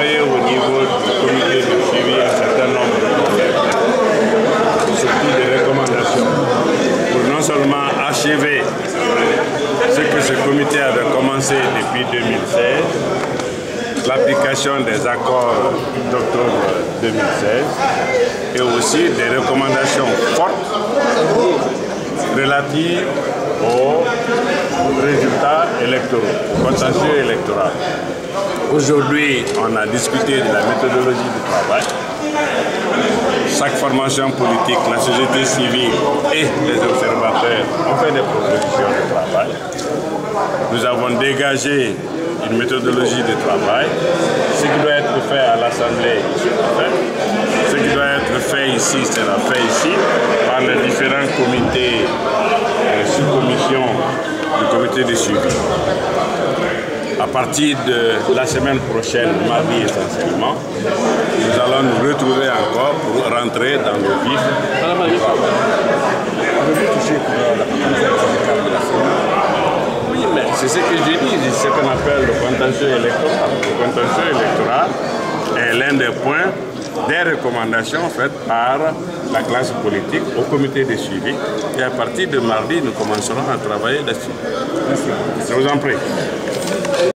travaillé au niveau du comité de suivi un certain nombre de problèmes, surtout des recommandations, pour non seulement achever ce que ce comité avait commencé depuis 2016, l'application des accords d'octobre 2016 et aussi des recommandations fortes relatives aux résultats électoraux, au contentieux électoral. Aujourd'hui, on a discuté de la méthodologie du travail. Chaque formation politique, la société civile et les observateurs ont fait des propositions de travail. Nous avons dégagé une méthodologie de travail. Ce qui doit être fait à l'Assemblée sera fait. Ce qui doit être fait ici sera fait ici par les différents comités et sous-commissions du comité de suivi. À partir de la semaine prochaine, mardi essentiellement, nous allons nous retrouver encore pour rentrer dans le vif du travail. Oui, mais c'est ce que je dis, c'est ce qu'on appelle le contentieux électoral. Le contentieux électoral est l'un des points des recommandations faites par la classe politique au comité de suivi. Et à partir de mardi, nous commencerons à travailler là-dessus. Je vous en prie.